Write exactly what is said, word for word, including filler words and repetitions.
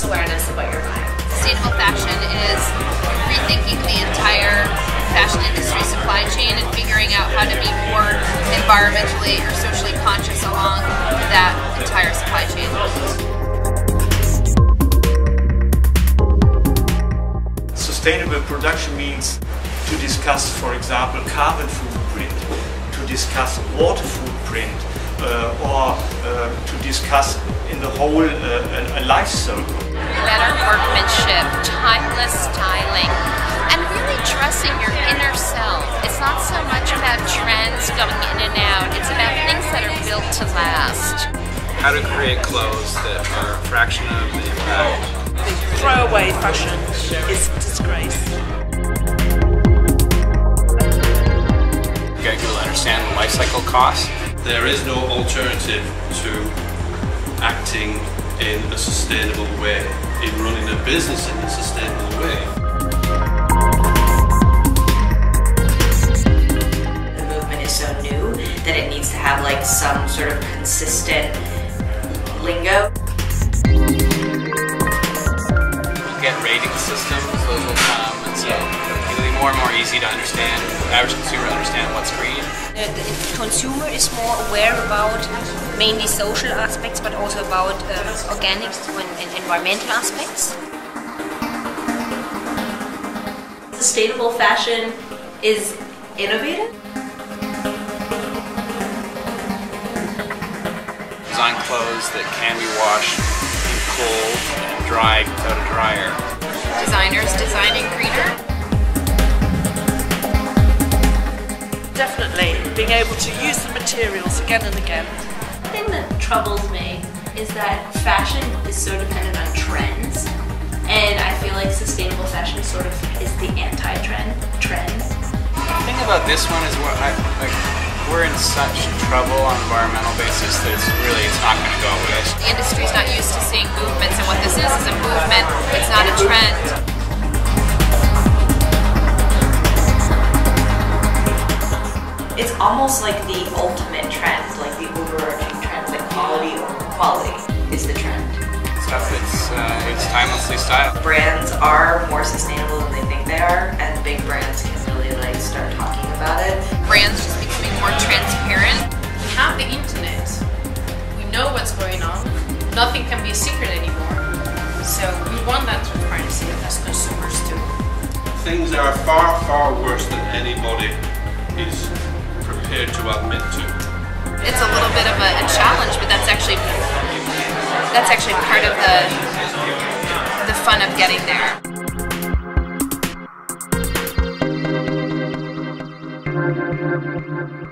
awareness of what you're buying. Sustainable fashion is rethinking the entire fashion industry supply chain and figuring out how to be more environmentally or socially conscious along that entire supply chain. Sustainable production means to discuss, for example, carbon footprint, to discuss water footprint, uh, or uh, to discuss in the whole uh, a life cycle. Better workmanship, timeless styling, and really dressing your inner self. It's not so much about trends going in and out, it's about things that are built to last. How to create clothes that are a fraction of the impact. Throwaway fashion is a disgrace. You gotta go understand the life cycle costs. There is no alternative to acting in a sustainable way, in running a business in a sustainable way. The movement is so new that it needs to have like some sort of consistent lingo. Get rating systems, those will come, and so it'll be more and more easy to understand, the average consumer to understand what's green. The, the consumer is more aware about mainly social aspects, but also about uh, organic and, and environmental aspects. Sustainable fashion is innovative. Design clothes that can be washed in cold and dried without a dryer. Designers designing greener. Definitely being able to use the materials again and again. The thing that troubles me is that fashion is so dependent on trends, and I feel like sustainable fashion sort of is the anti-trend trend. The thing about this one is we're, I, like, we're in such trouble on an environmental basis that it's really it's not going to go away. The industry's not used to seeing movements, and what this is is a movement. It's not a trend. It's almost like the ultimate trend, like the overarching trend, like quality over quality is the trend. Stuff that's uh, it's timelessly styled. Brands are more sustainable than they think they are, and big brands can really like start talking about it. Brands just becoming more transparent. We have the internet. We know what's going on. Nothing can be a secret anymore. So we want that transparency as consumers too. Things are far, far worse than anybody is prepared to admit to. It's a little bit of a, a challenge, but that's actually that's actually part of the the fun of getting there.